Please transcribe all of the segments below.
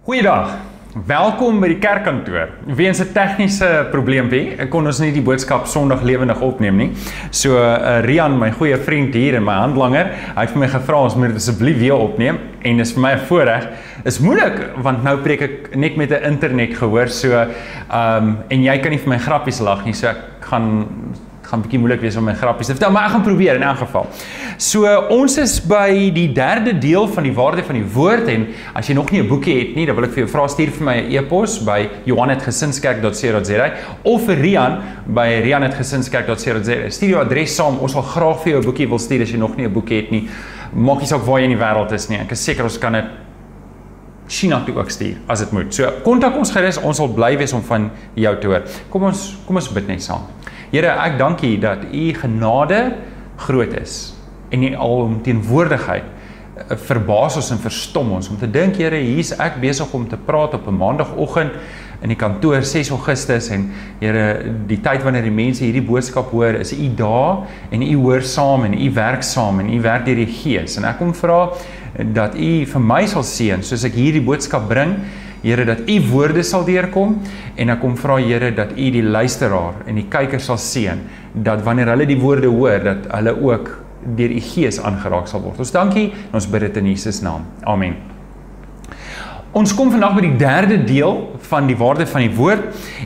Goeiedag, welkom by die kerkkantoor. Weens 'n tegniese probleempie kon ons nie die boodskap Sondag lewendig opneem nie. So Rian, my goeie vriend hier en my handlanger, hy het vir my gevra ons moet dit asseblief weer opneem en dis vir my 'n voorreg. Is moeilik want nou preek ek net met 'n internet gehoor, so en jy kan nie vir my grappies lag nie, so ek gaan bietjie moeilik wees om my grappies te vertel, maar ek gaan probeer in elk geval. So ons is by die derde deel van die waarde van die woord, en as jy nog nie 'n boekie het nie, dan wil ek vir jou vra, stuur vir my 'n e-pos by johan@gesinskerk.co.za of vir Rian by rian@gesinskerk.co.za. Stuur jou adres saam, ons sal graag vir jou 'n boekie wil stuur as jy nog nie 'n boekie het nie. Maak nie saak waar jy in die wêreld is nie, ek is seker ons kan dit China toe ook stuur, as dit moet. So, kontak ons gerus, ons sal bly wees om van jou te hoor. Kom ons bid net saam. Here, ek dank U dat U genade groot is en U alomteenwoordigheid verbaas ons en verstom ons om te dink, Here, hier's ek besig om te praat op 'n maandagooggend in die kantoor 6 Augustus en Here, die tyd wanneer die mense hierdie boodskap hoor, is U daar en U hoor saam en U werk saam en U werk deur die Gees. En ek kom vra dat U vir my sal seën soos ek hierdie boodskap bring, Here, dat U woorde sal deurkom, en ek kom vra, Here, dat U die luisteraar en die kyker sal seën, dat wanneer hulle die woorde hoor, dat hulle ook deur U Gees aangeraak sal word. Ons dankie, en ons bid dit in Jesus naam. Amen. Ons kom vandag by die derde deel van die waarde van die woord,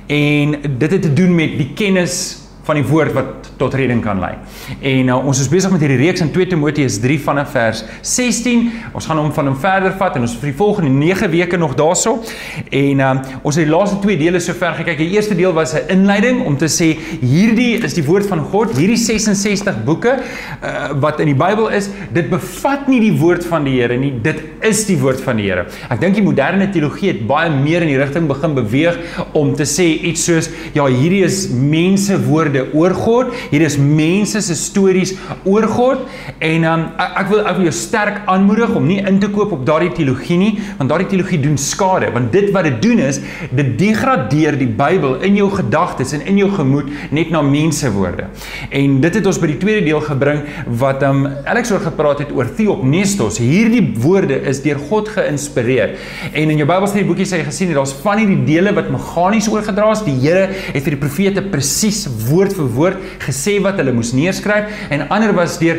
en dit het te doen met die kennis van die woord wat tot redding kan lei. En ons is besig met hierdie reeks in 2 Timoteus 3 vanaf vers 16. Ons gaan hom van hom verder vat en ons vir die volgende 9 weke nog daarso. En ons het die laaste 2 dele sover gekyk. Die eerste deel was 'n inleiding om te sê hierdie is die woord van God, hierdie 66 boeke wat in die Bybel is, dit bevat nie die woord van die Here nie, dit is die woord van die Here. Ek dink die moderne teologie het baie meer in die rigting begin beweeg om te sê iets soos, ja, hierdie is mense woorde oor God, hier is mense se stories oor God, en ek wil jou sterk aanmoedig om nie in te koop op daardie teologie nie, want daardie teologie doen skade, want dit wat dit doen is, dit degradeer die Bybel in jou gedagtes en in jou gemoed net na mensewoorde. En dit het ons by die tweede deel gebring, wat Alex oor gepraat het oor theopnestos. Hierdie woorde is deur God geïnspireer. En in jou Bybelstudieboekie sê jy gesien het, daar's van hierdie dele wat meganies oorgedra is. Die Here het vir die profete presies woord vir woord gesê wat hulle moes neerskryf, en ander was deur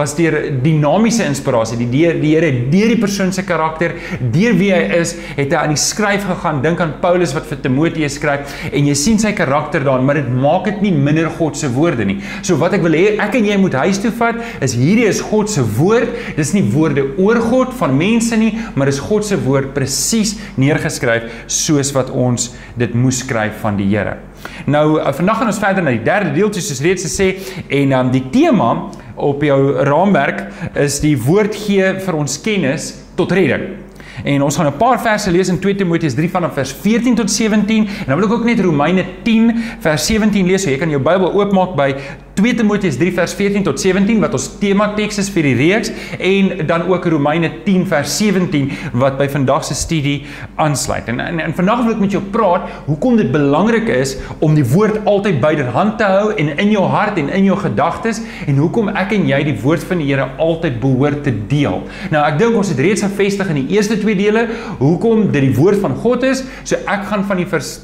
dinamiese inspirasie. Die Here deur die persoon se karakter, deur wie hy is, het hy aan die skryf gegaan. Dink aan Paulus wat vir Timoteus skryf, en jy sien sy karakter daar, maar dit maak dit nie minder God se woorde nie. So wat ek wil hê, ek en jy moet huis toe vat, is hierdie is God se woord, dis nie woorde oor God van mense nie, maar is God se woord presies neergeskryf, soos wat ons dit moes skryf van die Here. Nou, vandag gaan ons verder na die derde deel, soos reeds gesê, en die tema op jou raamwerk is die woord gee vir ons kennis tot redding. En ons gaan 'n paar verse lees in 2 Timoteus 3 vanaf vers 14 tot 17, en dan wil ek ook net Romeine 10 vers 17 lees, so jy kan jou Bybel oopmaak by 2 Timoteus 3 vers 14 tot 17, wat ons temateks is vir die reeks, en dan ook Romeine 10 vers 17, wat by vandag se studie aansluit. En vandag wil ek met jou praat, hoekom dit belangrik is om die woord altyd byderhand te hou, en in jou hart en in jou gedagtes, en hoekom ek en jy die woord van die Here altyd behoort te deel. Nou, ek dink ons het reeds gevestig in die eerste 2 dele, hoekom dit die woord van God is, so ek gaan van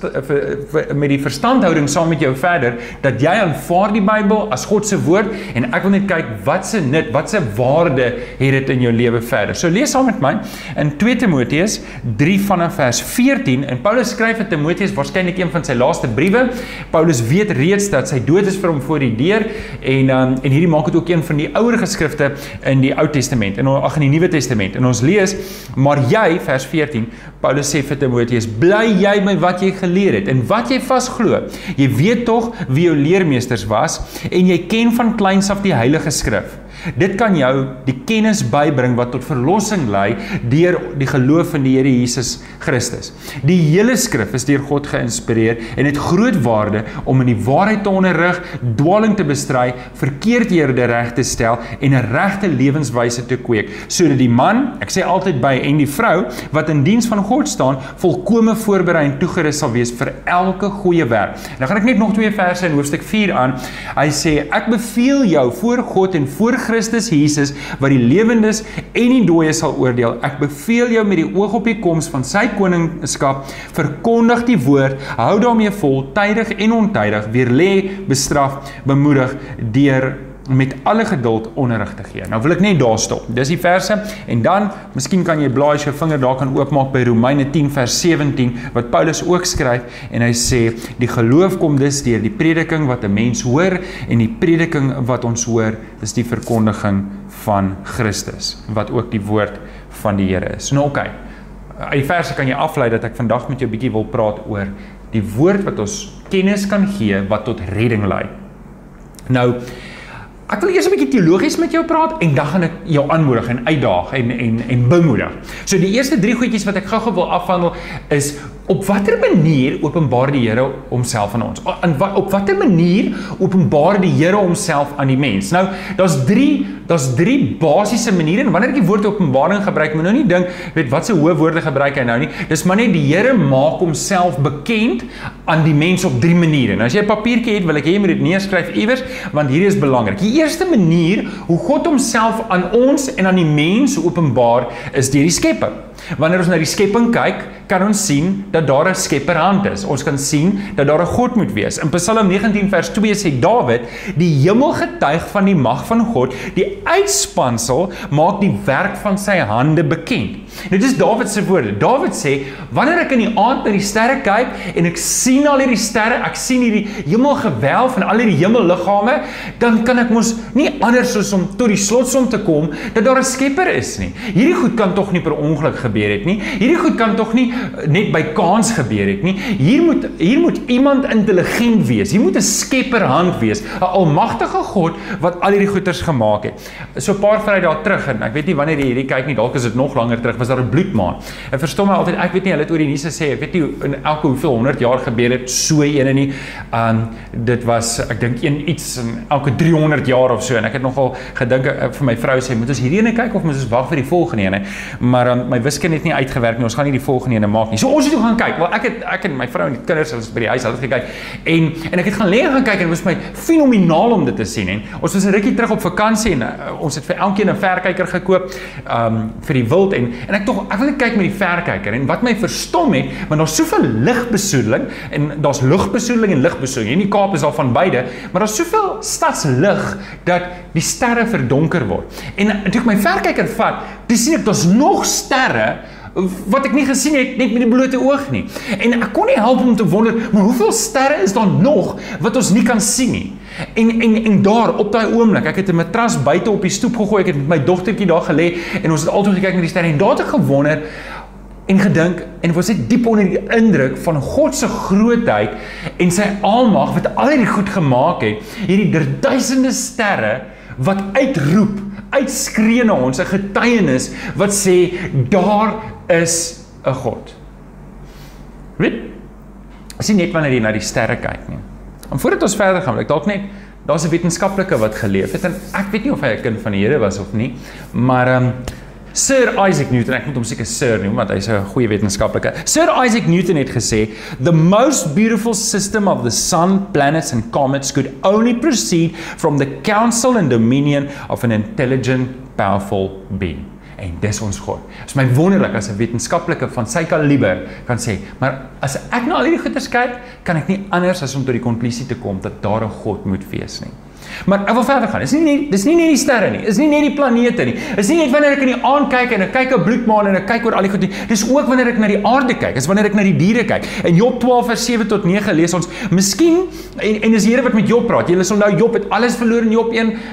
met die verstandhouding saam met jou verder, dat jy aanvaar die Bybel as God se woord, en ek wil net kyk, wat se nut, wat se waarde het dit in jou lewe verder. So lees saam met my, in 2 Timoteus 3 vanaf vers 14, en Paulus skryf aan Timoteus, waarskynlik een van sy laaste briewe. Paulus weet reeds dat sy dood is vir hom voor die deur, en hierdie maak het ook een van die ouer geskrifte in die Ou Testament, in die Nuwe Testament, en ons lees, maar jy, vers 14, Paulus sê vir Timoteus, bly jy met wat jy geleer het, en wat jy vasglo, jy weet tog wie jou leermeesters was, en jy ken van kleins af die Heilige Skrif. Dit kan jou die kennis bybring wat tot verlossing lei deur die geloof in die Here Jesus Christus. Die hele skrif is deur God geïnspireer en het groot waarde om in die waarheid te onderrig, dwaling te bestry, verkeerdhede reg te stel en 'n regte lewenswyse te kweek, sodat die man, ek sê altyd by, en die vrou wat in diens van God staan, volkome voorberei en toegerus sal wees vir elke goeie werk. Dan gaan ek net nog 2 verse in hoofstuk 4 aan. Hy sê, ek beveel jou voor God en voor Christus Jesus, wat die lewendes en die dooies sal oordeel. Ek beveel jou met die oog op die koms van sy koningskap, verkondig die woord, hou daarmee vol, tydig en ontydig, weerlê, bestraf, bemoedig, deur met alle geduld onderrig te gee. Nou wil ek net daar stop. Dis die verse, en dan, miskien kan jy blaai as jou vinger daar kan oopmaak by Romeine 10 vers 17, wat Paulus ook skryf, en hy sê, die geloof kom dus deur die prediking wat 'n mens hoor, en die prediking wat ons hoor, is die verkondiging van Christus, wat ook die woord van die Here is. Nou oké, uit die verse kan jy aflei dat ek vandag met jou bietjie wil praat oor die woord wat ons kennis kan gee, wat tot redding lei. Nou, ek wil eers 'n bietjie teologies met jou praat, en dan gaan ek jou aanmoedig en uitdaag en bemoedig. So die eerste 3 goedjies wat ek gou-gou wil afhandel is, op watter manier openbaar die Here homself aan ons? Op watter manier openbaar die Here homself aan die mens? Nou, daar's drie basiese maniere, en wanneer ek die woord openbaring gebruik, moet nou nie dink, weet wat se hoë woorde gebruik hy nou nie, dis maar net die Here maak homself bekend aan die mens op 3 maniere. Nou as jy 'n papiertjie het, wil ek hê jy moet dit neerskryf iewers, want hierdie is belangrik. Die eerste manier hoe God homself aan ons en aan die mens openbaar, is deur die skepping. Wanneer ons na die skepping kyk, kan ons sien dat daar 'n skepperhand is. Ons kan sien dat daar 'n God moet wees. In Psalm 19 vers 2 sê Dawid, die hemel getuig van die mag van God, die uitspansel maak die werk van sy hande bekend. Dit is Dawid se woorde. Dawid sê, wanneer ek in die aand na die sterre kyk, en ek sien al hierdie sterre, ek sien hierdie hemelgewelf en al hierdie hemelliggame, dan kan ek mos nie anders as om tot die slotsom te kom, dat daar 'n skepper is nie. Hierdie goed kan tog nie per ongeluk gebeur het nie. Hierdie goed kan tog nie net by kans gebeur het nie. Hier moet iemand intelligent wees. Hier moet 'n skepperhand wees, 'n almagtige God wat al hierdie goeters gemaak het. So 'n paar Vrydae terug, en ek weet nie wanneer jy hierdie kyk nie, dalk is dit nog langer terug, was daar 'n bloedmaan. En verstom my altyd, ek weet nie, hulle het oor die nuus gesê, ek weet nie in elke hoeveel 100 jaar gebeur het so ene nie. Dit was, ek dink iets in elke 300 jaar of so, en ek het nogal gedink vir my vrou sê, moet ons hierdie ene kyk of moet ons wag vir die volgende ene? Maar my wiskunde het nie uitgewerk nie, ons gaan nie die volgende ene maak nie. So ons het toe gaan kyk. Wel, ek en my vrou en die kinders was by die huis, hulle het gekyk. En ek het gaan lê en gaan kyk, en dit was my fenomenaal om dit te sien. En ons was 'n rukkie terug op vakansie, en ons het vir elkeen 'n verkyker gekoop vir die wild, en ek wil net kyk met die verkyker, en wat my verstom het, want daar's soveel ligbesoedeling, en daar's lugbesoedeling en ligbesoedeling. In die Kaap is al van beide, maar daar's soveel stadslig dat die sterre verdonker word. En toe ek my verkyker vat, toe sien ek daar's nog sterre wat ek nie gesien het, net met die blote oog nie. En ek kon nie help om te wonder, maar hoeveel sterre is daar nog wat ons nie kan sien nie? En daar, op daai oomblik, ek het 'n matras buite op die stoep gegooi, ek het met my dogtertjie daar gelê, en ons het altyd gekyk na die sterre, en daar het ek gewonder, en gedink, en was net diep onder die indruk van God se grootheid, en sy almag, wat al hierdie goed gemaak het, hierdie duisende sterre, wat uitskree na ons, 'n getuienis, wat sê, daar is 'n God. Weet? Is nie net wanneer jy na die sterre kyk nie. En voordat ons verder gaan, wil ek dalk net, daar's 'n wetenskaplike wat geleef het, en ek weet nie of hy 'n kind van die Here was of nie, maar Sir Isaac Newton, ek moet hom seker Sir noem, want hy's 'n goeie wetenskaplike. Sir Isaac Newton het gesê, the most beautiful system of the sun, planets and comets could only proceed from the counsel and dominion of an intelligent, powerful being. En dis ons God. Dit is my wonderlik as 'n wetenskaplike van sy kaliber kan sê, maar as ek na al hierdie goeters kyk, kan ek nie anders as om tot die konklusie te kom dat daar 'n God moet wees nie. Maar ek wil verder gaan. Dis nie net die sterre nie. Dis nie net die planete nie. Dis nie net wanneer ek in die aand kyk en ek kyk 'n bloedmaan en ek kyk oor al die goed nie. Dis ook wanneer ek na die aarde kyk. Dis wanneer ek na die diere kyk. In Job 12 vers 7 tot 9 lees ons, miskien en dis die Here wat met Job praat. Julle sal nou Job het alles verloor in Job 1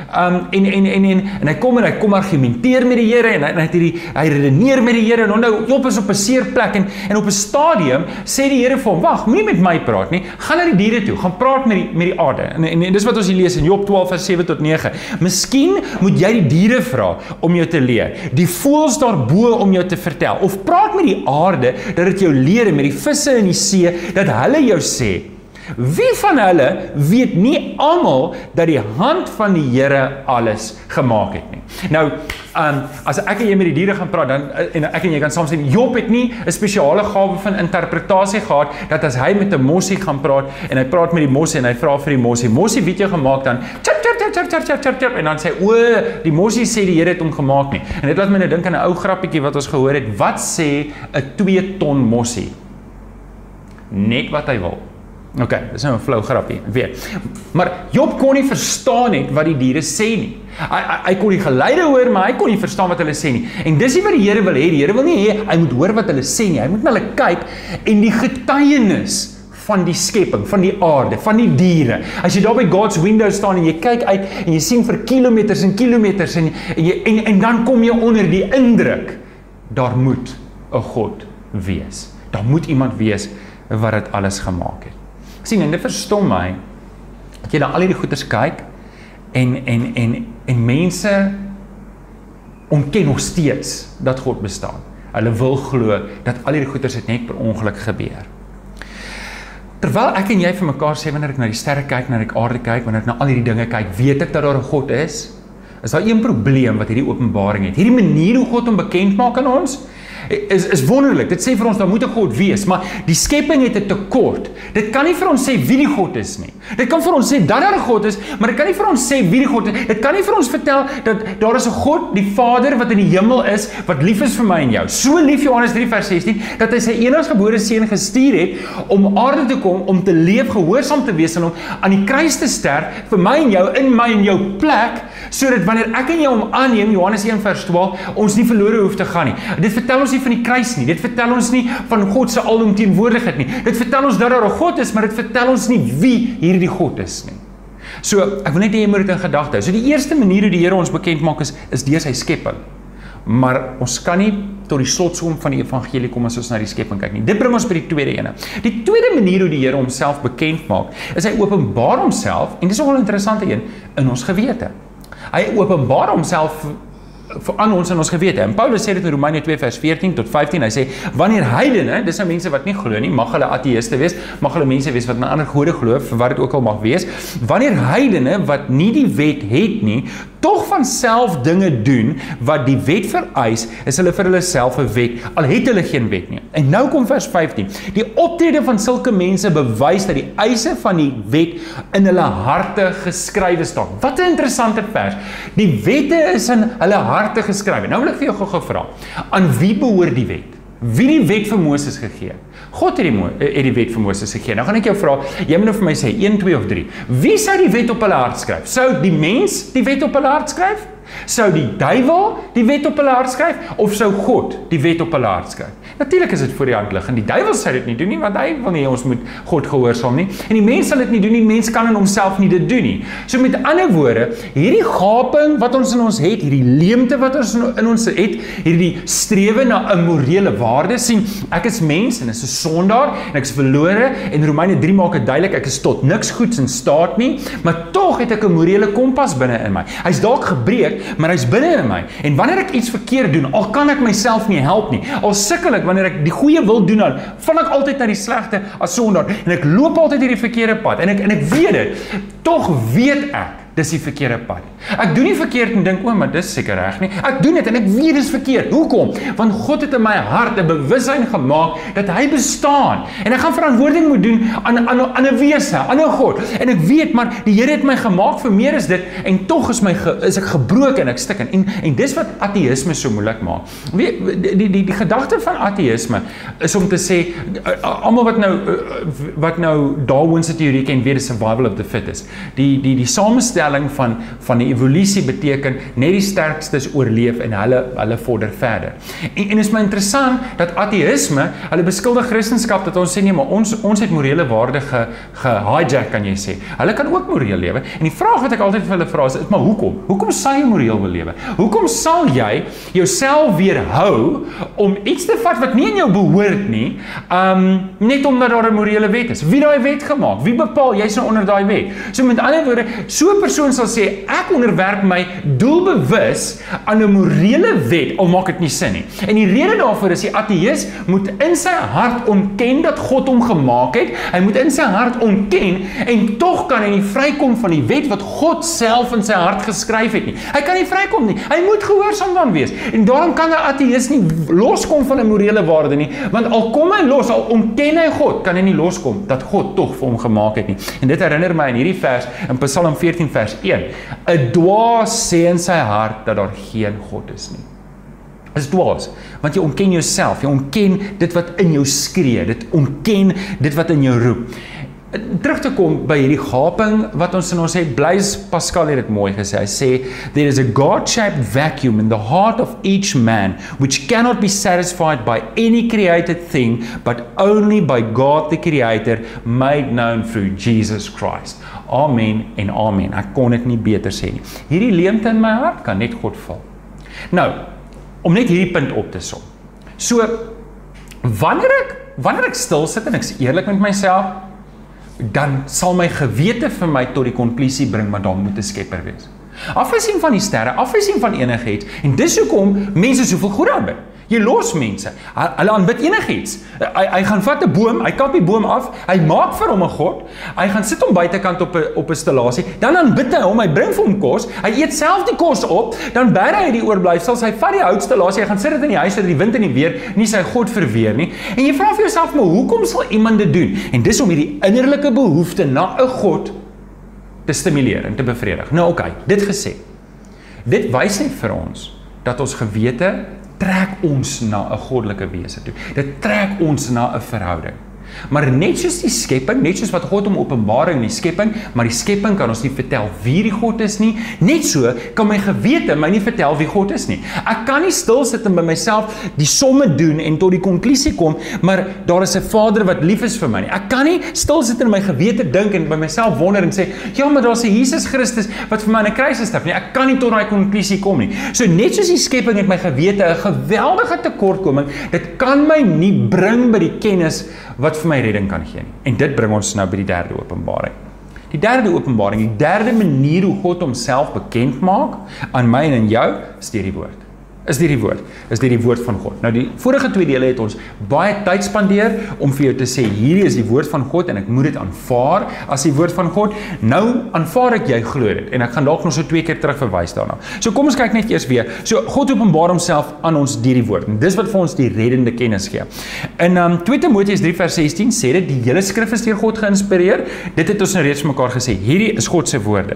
en hy kom argumenteer met die Here en hy redeneer met die Here en nou Job is op 'n seer plek en op 'n stadium sê die Here vir hom, "Wag, moenie met my praat nie. Gaan na die diere toe. Gaan praat met die aarde." En dis wat ons hier lees in Job 12 vers 7 tot 9. Miskien moet jy die diere vra om jou te leer. Die voëls daarbo om jou te vertel. Of praat met die aarde dat dit jou leer en met die visse in die see dat hulle jou sê Wie van hulle weet nie almal dat die hand van die Here alles gemaak het nie? Nou, as ek en jy met die diere gaan praat, dan, en ek en jy kan saam sê, Job het nie 'n spesiale gawe van interpretasie gehad, dat as hy met 'n mossie gaan praat, en hy praat met die mossie, en hy vra vir die mossie, wie het jou gemaak dan? Chirp, en dan sê, die mossie sê die Here het hom gemaak nie. En dit laat my nou dink aan 'n ou grappietjie wat ons gehoor het, wat sê 'n 2 ton mossie? Net wat hy wil. Ok, dis nou 'n flou grappie, weer. Maar Job kon nie verstaan net wat die diere sê nie. Hy kon die geluide hoor, maar hy kon nie verstaan wat hulle sê nie. En dis nie wat die Here wil hê. Die Here wil nie hê hy moet hoor wat hulle sê nie. Hy moet na hulle kyk en die getuienis van die skepping, van die aarde, van die diere. As jy daar by God's window staan en jy kyk uit en jy sien vir kilometers en kilometers en dan kom jy onder die indruk, daar moet 'n God wees. Daar moet iemand wees wat dit alles gemaak het. Sien, en dit verstom my, dat jy na al die goeders kyk, en mense ontken nog steeds dat God bestaan. Hulle wil glo dat al die goeders het net per ongeluk gebeur. Terwyl ek en jy vir mekaar sê, wanneer ek na die sterre kyk, wanneer ek aarde kyk, wanneer ek na al hierdie dinge kyk, weet ek dat daar 'n God is daar een probleem wat hierdie openbaring het. Hierdie manier hoe God hom bekend maak aan ons, is wonderlik. Dit sê vir ons, daar moet 'n God wees, maar die skepping het 'n tekort. Dit kan nie vir ons sê wie die God is nie. Dit kan vir ons sê dat daar 'n God is, maar dit kan nie vir ons sê wie die God is. Dit kan nie vir ons vertel dat daar is 'n God, die Vader wat in die hemel is, wat lief is vir my en jou. So lief, Johannes 3 vers 16, dat hy sy eniggebore seun gestuur het om aarde te kom, om te leef, gehoorsaam te wees en om aan die kruis te sterf vir my en jou, in my en jou plek, sodat wanneer ek en jou hom aanneem, Johannes 1 vers 12, ons nie verlore hoef te gaan nie. Dit vertel ons nie van die kruis nie. Dit vertel ons nie van God se alomteenwoordigheid nie. Dit vertel ons dat daar 'n God is, maar dit vertel ons nie wie hierdie God is nie. So, ek wil net hê jy moet dit in gedagte hou. So die eerste manier hoe die Here ons bekend maak is deur sy skepping. Maar ons kan nie tot die slotsom van die evangelie kom as ons na die skepping kyk nie. Dit bring ons by die tweede ene. Die tweede manier hoe die Here homself bekend maak, is hy openbaar homself, en dis 'n baie interessante een, in ons gewete. Hy openbaar homself aan ons in ons gewete. En Paulus sê dit in Romeine 2 vers 14 tot 15, hy sê, wanneer heidene, dis nou mense wat nie glo nie, mag hulle ateïste wees, mag hulle mense wees wat in ander gode glo, vir wat dit ook al mag wees, wanneer heidene wat nie die wet het nie, tog van self dinge doen wat die wet vereis, is hulle vir hulle self 'n wet, al het hulle geen wet nie. En nou kom vers 15, die optrede van sulke mense bewys dat die eise van die wet in hulle harte geskrywe staan. Wat 'n interessante vers. Die wette is in hulle harte geskrywe. Nou wil ek vir jou gou vra, aan wie behoort die wet? Wie die wet vir Moses gegee? God het die wet vir Moses gegee. Nou gaan ek jou vra, jy moet nou vir my sê, 1, 2 of 3. Wie sou die wet op hulle hart skryf? Sou die mens die wet op hulle hart skryf? Sou die duiwel die wet op hulle hart skryf? Of sou God die wet op hulle hart skryf? Natuurlik is dit voor die hand liggend. Die duiwel sou dit nie doen nie, want hy wil nie ons moet God gehoorsaam nie. En die mens sal dit nie doen nie, die mens kan in homself nie dit doen nie. So met ander woorde, hierdie gaping wat ons in ons het, hierdie leemte wat ons in ons het, hierdie strewe na 'n morele waarde, sien, ek is mens en is 'n sondaar en ek is verlore, en Romeine 3 maak dit duidelik, ek is tot niks goeds in staat nie, maar tog het ek 'n morele kompas binne in my. Hy's dalk gebreek, maar hy's binne in my. En wanneer ek iets verkeerd doen, al kan ek myself nie help nie, al sukkel ek wanneer ek die goeie wil doen, dan val ek altyd na die slegte as sondaar, en ek loop altyd hierdie verkeerde pad, en ek weet dit, tog weet ek, dis die verkeerde pad. Ek doen nie verkeerd en dink, maar dis seker reg nie. Ek doen dit en ek weet dis verkeerd. Hoekom? Want God het in my hart 'n bewussyn gemaak dat hy bestaan. En ek gaan verantwoording moet doen aan 'n wese, aan 'n God. En ek weet, maar die Here het my gemaak vir meer as dit, en tog is ek gebroken en ek stik in. En dis wat ateïsme so moeilik maak. Die gedagte van ateïsme is om te sê, almal wat nou Darwin's teorie ken, weet, is survival of the fittest. Die samenstel van die evolusie beteken net die sterkstes oorleef en hulle vorder verder. En is my interessant dat ateïsme, hulle beskuldig Christendom dat ons sê nee, maar ons het morele waarde gehijack, kan jy sê. Hulle kan ook moreel lewe. En die vraag wat ek altyd vir hulle vra is, maar hoekom? Hoekom sal jy moreel wil lewe? Hoekom sal jy jouself weerhou om iets te vat wat nie in jou behoort nie, net omdat daar 'n morele wet is? Wie daai wet gemaak? Wie bepaal jy's nou onder daai wet? So met ander woorde, so 'n persoon sal sê, ek onderwerp my doelbewus aan 'n morele wet, al maak dit nie sin nie. En die rede daarvoor is die ateïs moet in sy hart ontken dat God hom gemaak het. Hy moet in sy hart ontken en tog kan hy nie vrykom van die wet wat God self in sy hart geskryf het nie. Hy kan nie vrykom nie. Hy moet gehoorsaam dan wees. En daarom kan 'n ateïs nie loskom van 'n morele waarde nie, want al kom hy los, al ontken hy God, kan hy nie loskom dat God tog vir hom gemaak het nie. En dit herinner my in hierdie vers in Psalm 14 vers 1. 'n Dwaas sê in sy hart dat daar geen God is nie. Is dwaas, want jy ontken jouself, jy ontken dit wat in jou skree, dit ontken dit wat in jou roep. Terug te kom by hierdie gaping wat ons in ons het, Blaise Pascal het dit mooi gesê, hy sê, there is a God-shaped vacuum in the heart of each man, which cannot be satisfied by any created thing, but only by God the Creator, made known through Jesus Christ. Amen en amen, ek kon dit nie beter sê nie. Hierdie leemte in my hart kan net God vul. Nou, om net hierdie punt op te som. So, wanneer ek stil sit en ek is eerlik met myself, dan sal my gewete vir my tot die konklusie bring, maar daar moet 'n skepper wees. Afgesien van die sterre, afgesien van enigiets, en dis hoekom mense soveel goed aanbid. Jy los mense, hulle aanbid enigiets. Hy gaan vat 'n boom, hy kap die boom af, hy maak vir hom 'n god, hy gaan sit hom buitekant op 'n stellasie, dan aanbid hy hom, hy bring vir hom kos, hy eet self die kos op, dan bære hy die oorblyfsels, hy vat die houtstellasie, hy gaan sit dit in die huis, sodat die wind en die weer nie sy god verweer nie. En jy vra vir jouself, maar hoekom sal iemand dit doen? En dis om hierdie innerlike behoefte na 'n god te stimuleer en te bevredig. Nou oké, dit gesê. Dit wys net vir ons dat ons gewete trek ons na 'n goddelike wese toe. Dit trek ons na 'n verhouding. Maar net soos die skepping, net soos wat God hom openbaar in die skepping, maar die skepping kan ons nie vertel wie die God is nie, net so kan my gewete my nie vertel wie God is nie. Ek kan nie stil sit en by myself die somme doen en tot die konklusie kom, maar daar is 'n Vader wat lief is vir my nie. Ek kan nie stil sit en my gewete dink en by myself wonder en sê, ja, maar daar's 'n Jesus Christus wat vir my aan 'n kruis gesterf nie. Ek kan nie tot daai konklusie kom nie. So net soos die skepping het my gewete 'n geweldige tekortkoming, dit kan my nie bring by die kennis wat vir my redding kan gee nie. En dit bring ons nou by die derde openbaring. Die derde openbaring, die derde manier hoe God homself bekend maak aan my en aan jou, is deur die woord. Is deur die woord van God. Nou die vorige twee dele het ons baie tyd spandeer om vir jou te sê, hierdie is die woord van God en ek moet dit aanvaar as die woord van God. Nou aanvaar ek jy glo dit en ek gaan dalk nog so 2 keer terug verwys daarna. So kom ons kyk net eers weer. So God openbaar homself aan ons deur die woord. En dis wat vir ons die reddende kennis gee. In 2 Timoteus 3 vers 16 sê dit, die hele skrif is deur God geïnspireer. Dit het ons nou reeds mekaar gesê. Hierdie is God se woorde.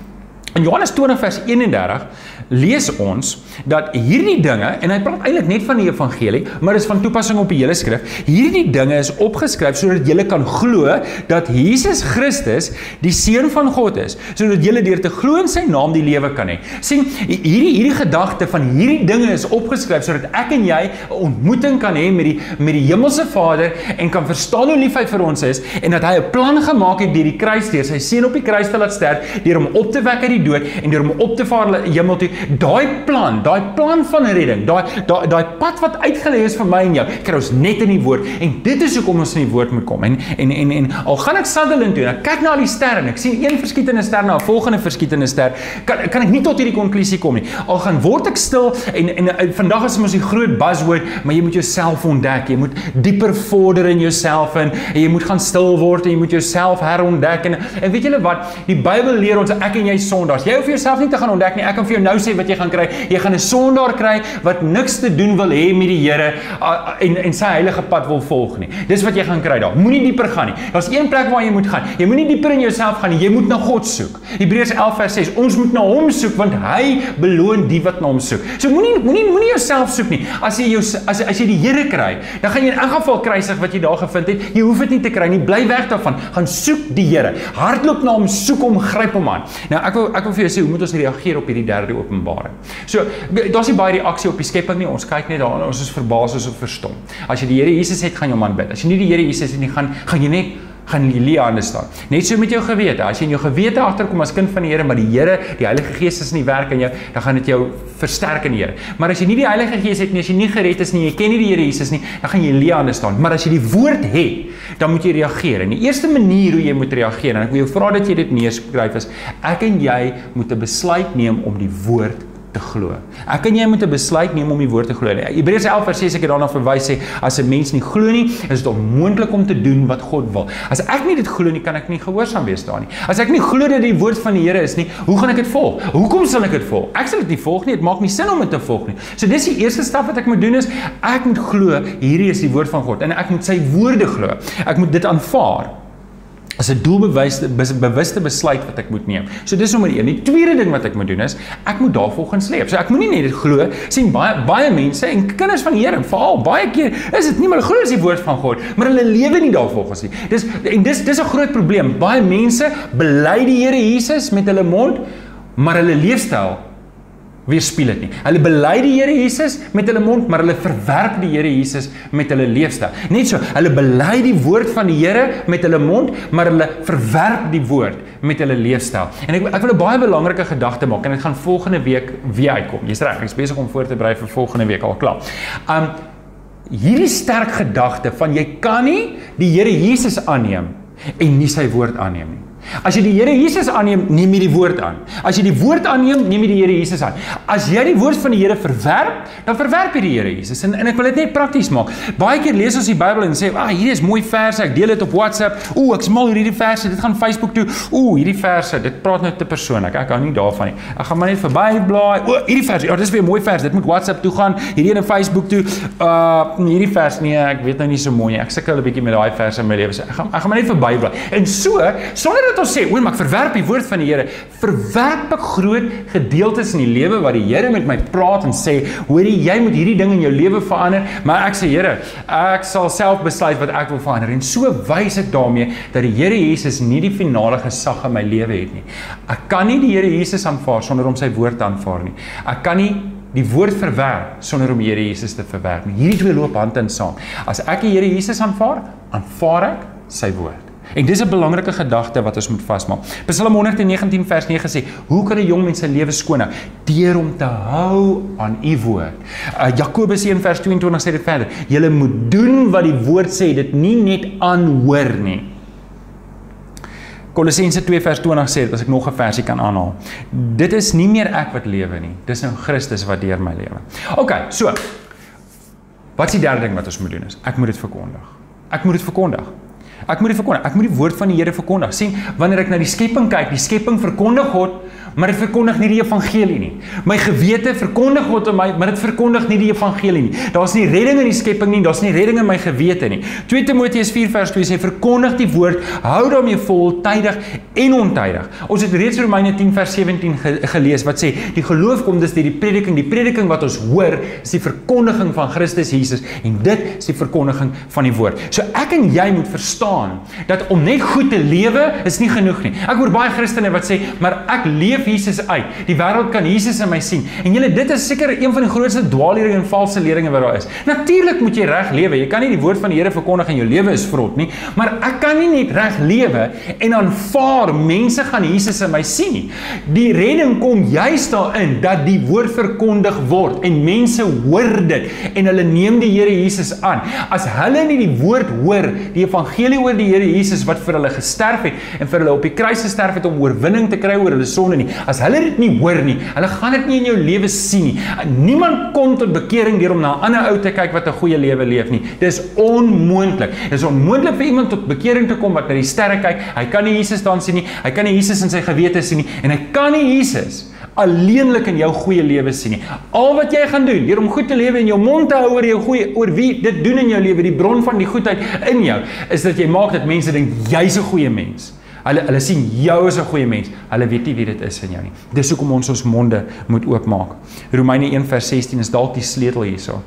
In Johannes 20 vers 31 lees ons dat hierdie dinge, en hy praat eintlik net van die evangelie, maar is van toepassing op die hele skrif, hierdie dinge is opgeskryf sodat julle kan glo dat Jesus Christus die Seun van God is, sodat julle deur te glo in sy naam die lewe kan hê. Sien, hierdie gedagte van hierdie dinge is opgeskryf sodat ek en jy 'n ontmoeting kan hê met die hemelse Vader en kan verstaan hoe lief hy vir ons is en dat hy 'n plan gemaak het deur die kruis, deur sy seun op die kruis te laat sterf, deur hom op te wek uit die dood en deur hom op te vaar hemel toe. Daai plan van redding, daai pad wat uitgelê is vir my en jou, kry ons net in die woord. En dit is hoekom ons in die woord moet kom. En al gaan ek Sutherland toe en ek kyk na al die sterre en ek sien een verskietende ster na 'n volgende verskietende ster, kan ek nie tot hierdie konklusie kom nie. Al gaan word ek stil en vandag is ons die groot buzzword, maar jy moet jouself ontdek. Jy moet dieper vorder in jouself en jy moet gaan stil word en jy moet jouself herontdek. En weet julle wat? Die Bybel leer ons ek en jy sondaars. Jy hoef jouself nie te gaan ontdek nie. Ek kan vir jou nou sê wat jy gaan kry. Jy gaan 'n sondaar kry wat niks te doen wil hê met die Here en sy heilige pad wil volg nie. Dis wat jy gaan kry daar. Moenie dieper gaan nie. Daar's een plek waar jy moet gaan. Jy moenie dieper in jouself gaan nie. Jy moet na God soek. Hebreërs 11 vers 6. Ons moet na hom soek want hy beloon die wat na hom soek. So moenie jouself soek nie. As jy die Here kry, dan gaan jy in elk geval kruisig wat jy daar gevind het. Jy hoef dit nie te kry nie. Bly weg daarvan. Gaan soek die Here. Hardloop na hom, soek hom, gryp hom aan. Nou ek wil vir jou sê hoe moet ons reageer op hierdie derde openbaring. So daar's nie baie reaksie op die skepping nie. Ons kyk net daarna, ons is verbaas, ons is verstom. As jy die Here Jesus het, gaan jy hom aanbid. As jy nie die Here Jesus het nie, gaan jy net gaan jy leë hande staan. Net so met jou gewete. As jy in jou gewete agterkom as kind van die Here, maar die Here, die Heilige Gees is in die werk in jou, dan gaan dit jou versterk in die Here. Maar as jy nie die Heilige Gees het nie, as jy nie gered is nie, jy ken nie die Here Jesus nie, dan gaan jy leë hande staan. Maar as jy die woord het, dan moet jy reageer. En die eerste manier hoe jy moet reageer, en ek wil jou vra dat jy dit neerskryf is, ek en jy moet 'n besluit neem om die woord te glo. Ek en jy moet 'n besluit neem om die woord te glo. Hebreërs 11 vers 6 ek het daarna verwys sê, as 'n mens nie glo nie, is dit onmoontlik om te doen wat God wil. As ek nie dit glo nie, kan ek nie gehoorsaam wees daar nie. As ek nie glo dat die woord van die Here is nie, hoe gaan ek dit volg? Hoekom sal ek dit volg? Ek sal dit nie volg nie, dit maak nie sin om dit te volg nie. So dis die eerste stap wat ek moet doen is, ek moet glo, hierdie is die woord van God, en ek moet sy woorde glo. Ek moet dit aanvaar. As 'n doelbewuste besluit wat ek moet neem. So dis nommer 1. Die tweede ding wat ek moet doen is, ek moet daarvolgens leef. So ek moet nie net dit glo, sien baie mense en kinders van die Here, veral baie keer is dit nie maar glo is die woord van God, maar hulle lewe nie daarvolgens nie. Dis 'n groot probleem. Baie mense bely die Here Jesus met hulle mond, maar hulle leefstyl weerspieël dit nie. Hulle bely die Here Jesus met hulle mond, maar hulle verwerp die Here Jesus met hulle leefstyl. Net so, hulle bely die woord van die Here met hulle mond, maar hulle verwerp die woord met hulle leefstyl. En ek wil 'n baie belangrike gedagte maak, en dit gaan volgende week weer uitkom. Jy's reg, ek is besig om voor te berei vir volgende week al klaar. Hierdie sterk gedagte van jy kan nie die Here Jesus aanneem en nie sy woord aanneem nie. As jy die Here Jesus aanneem, neem jy die woord aan. As jy die woord aanneem, neem jy die Here Jesus aan. As jy die woord van die Here verwerp, dan verwerp jy die Here Jesus. En ek wil dit net prakties maak. Baie keer lees ons die Bybel en sê, hierdie is mooi verse, ek deel dit op WhatsApp. Ek is mal oor hierdie verse, dit gaan Facebook toe. Hierdie verse, dit praat nou te persoonlik. Ek hou nie daarvan nie. Ek gaan maar net verbyblaai. Hierdie verse, dit is weer 'n mooi vers. Dit moet WhatsApp toe gaan. Hierdie ene Facebook toe. Hierdie vers, nee, ek weet nou nie so mooi nie. Ek sukkel 'n bietjie met daai verse in my lewe. Ek gaan maar net verbyblaai. En so, sonder dat ons sê, maar ek verwerp die woord van die Here, verwerp ek groot gedeeltes in die lewe waar die Here met my praat en sê, hoorie, jy moet hierdie ding in jou lewe verander, maar ek sê, Here, ek sal self besluit wat ek wil verander, en so wys ek daarmee, dat die Here Jesus nie die finale gesag in my lewe het nie. Ek kan nie die Here Jesus aanvaar, sonder om sy woord te aanvaar nie. Ek kan nie die woord verwerp, sonder om die Here Jesus te verwerp nie. Hierdie twee loop hand in saam. As ek die Here Jesus aanvaar ek sy woord. En dis 'n belangrike gedagte wat ons moet vasmaak. Psalm 119 vers 9 sê, hoe kan 'n jong mens sy lewe skoon hou? Deur om te hou aan u woord. Jakobus 1 vers 22 sê dit verder, julle moet doen wat die woord sê, dit nie net aanhoor nie. Kolossense 2 vers 20 sê dit, as ek nog 'n versie kan aanhaal. Dit is nie meer ek wat lewe nie, dis nou Christus wat deur my lewe. Okay, so, wat is die derde ding wat ons moet doen is? Ek moet dit verkondig. Ek moet dit verkondig. Ek moet die woord van die Here verkondig. Sien, wanneer ek na die skepping kyk, die skepping verkondig God, maar dit verkondig nie die evangelie nie. My gewete verkondig God aan my, maar dit verkondig nie die evangelie nie. Daar's nie redding in die skepping nie, daar's nie redding in my gewete nie. 2 Timoteus 4 vers 2 sê, verkondig die woord, hou daarmee vol, tydig en ontydig. Ons het reeds Romeine 10 vers 17 gelees, wat sê, die geloof kom dus deur die prediking wat ons hoor, is die verkondiging van Christus Jesus, en dit is die verkondiging van die woord. So ek en jy moet verstaan, dat om net goed te lewe, is nie genoeg nie. Ek hoor baie Christene wat sê, maar ek leef Jesus uit. Die wêreld kan Jesus in my sien. En julle, dit is seker een van die grootste dwaalleringe en valse leringe wat daar is. Natuurlik moet jy reg lewe. Jy kan nie die woord van die Here verkondig en jou lewe is vrot nie, maar ek kan nie net reg lewe en aanvaar mense gaan Jesus in my sien nie. Die redding kom juist daarin dat die woord verkondig word en mense hoor dit en hulle neem die Here Jesus aan. As hulle nie die woord hoor, die evangelie oor die Here Jesus wat vir hulle gesterf het en vir hulle op die kruis gesterf het om oorwinning te kry oor hulle sonde nie, as hulle dit nie hoor nie, hulle gaan dit nie in jou lewe sien nie. Niemand kom tot bekering deur om na 'n ander ou te kyk wat 'n goeie lewe leef nie. Dis onmoontlik. Dis onmoontlik vir iemand tot bekering te kom wat na die sterre kyk. Hy kan nie Jesus dan sien nie. Hy kan nie Jesus in sy gewete sien nie en hy kan nie Jesus alleenlik in jou goeie lewe sien nie. Al wat jy gaan doen, deur om goed te lewe en jou mond te hou oor wie dit doen in jou lewe, die bron van die goedheid in jou, is dat jy maak dat mense dink jy's 'n goeie mens. Hulle sien jou as 'n goeie mens. Hulle weet nie wie dit is in jou nie. Dis hoekom ons monde moet oopmaak. Romeine 1 vers 16 is dalk die sleutel hierso.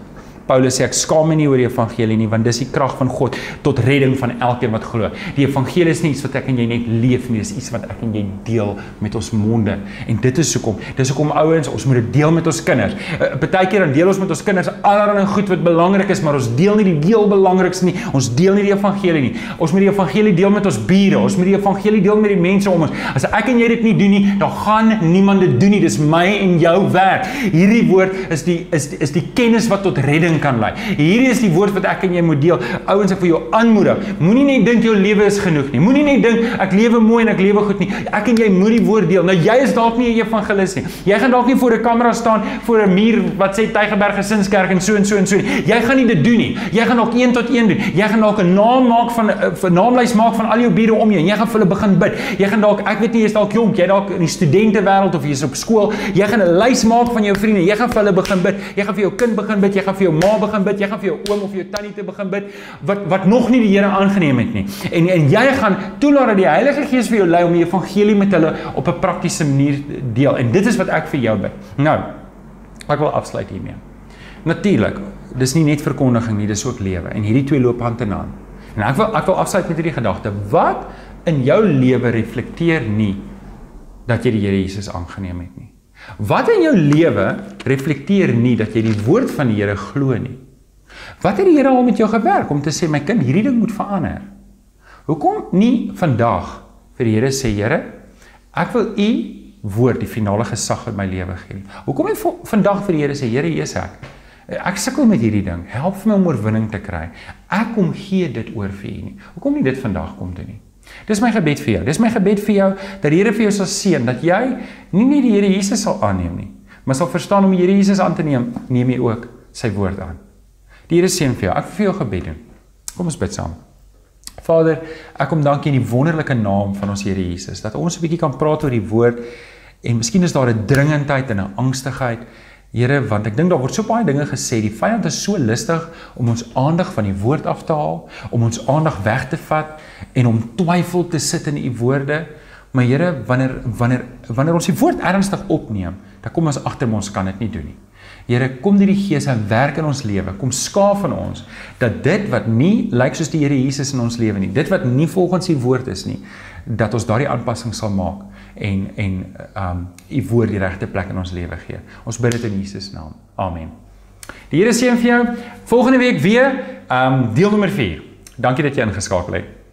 Paulus sê, ek skaam my nie oor die evangelie nie, want dis die krag van God tot redding van elkeen wat glo. Die evangelie is nie iets wat ek en jy net leef nie, dis iets wat ek en jy deel met ons monde. En dit is hoekom ouens, ons moet dit deel met ons kinders. Partykeer dan deel ons met ons kinders allerlei goed wat belangrik is, maar ons deel nie die heel belangrikste nie. Ons deel nie die evangelie nie. Ons moet die evangelie deel met ons bure. Ons moet die evangelie deel met die mense om ons. As ek en jy dit nie doen nie, dan gaan niemand dit doen nie. Dis my en jou werk. Hierdie woord is die kennis wat tot redding kan lei. Hierdie is die woord wat ek en jy moet deel. Ouens, ek wil jou aanmoedig. Moenie net dink jou lewe is genoeg nie. Moenie net dink ek lewe mooi en ek lewe goed nie. Ek en jy moet die woord deel. Nou jy is dalk nie 'n evangelis nie. Jy gaan dalk nie voor 'n kamera staan voor 'n muur wat sê Tygerberg Gesinskerk en so en so en so. Jy gaan nie dit doen nie. Jy gaan dalk 1 tot 1 doen. Jy gaan dalk 'n naam maak van 'n naamlys maak van al jou bure om jou en jy gaan vir hulle begin bid. Jy gaan dalk, ek weet nie, jy's dalk jonk, jy dalk in die studentewêreld of jy's op skool. Jy gaan 'n lys maak van jou vriende. Jy gaan vir hulle begin bid. Jy gaan vir jou kind begin bid. Jy gaan vir jou ma begin bid. Jy gaan vir jou oom of jou tannie te begin bid wat nog nie die Here aangeneem het nie. En jy gaan toelaat dat die Heilige Gees vir jou lei om die evangelie met hulle op 'n praktiese manier deel. En dit is wat ek vir jou bid. Nou, ek wil afsluit hiermee. Natuurlik, dis nie net verkondiging nie, dis ook lewe. En hierdie twee loop hand in hand. En ek wil afsluit met hierdie gedagte. Wat in jou lewe reflekteer nie dat jy die Here Jesus aangeneem het nie? Wat in jou lewe reflekteer nie dat jy die woord van die Here glo nie? Wat het die Here al met jou gewerk om te sê, my kind, hierdie ding moet verander? Hoekom nie vandag vir die Here sê, Here, ek wil u woord die finale gesag in my lewe gee? Hoekom nie vandag vir die Here sê, Here, hier is ek sukkel met hierdie ding, help vir my om oorwinning te kry. Ek kom gee dit oor vir u nie. Hoekom nie dit vandag kom doen nie? Dis my gebed vir jou. Dis my gebed vir jou, dat die Here vir jou sal seën, dat jy nie net die Here Jesus sal aanneem nie, maar sal verstaan om die Here Jesus aan te neem, neem jy ook sy woord aan. Die Here seën vir jou. Ek wil vir jou gebed doen. Kom ons bid saam. Vader, ek kom dankie in die wonderlike naam van ons Here Jesus, dat ons 'n bietjie kan praat oor die woord, en miskien is daar 'n dringendheid en 'n angstigheid, Here, want ek dink daar word so baie dinge gesê, die vyand is so lustig om ons aandag van die woord af te haal, om ons aandag weg te vat, en om twyfel te sit in u woorde, maar Here, wanneer ons die woord ernstig opneem, dan kom ons agter, ons kan dit nie doen nie. Here, kom die Gees en werk in ons lewe, kom skaaf van ons, dat dit wat nie lyk soos die Here Jesus in ons lewe nie, dit wat nie volgens die woord is nie, dat ons daardie aanpassing sal maak, en u woord die regte plek in ons lewe gee. Ons bid dit in Jesus naam. Amen. Die Here seën vir jou. Volgende week weer, deel nommer 4. Dankie dat jy ingeskakel het.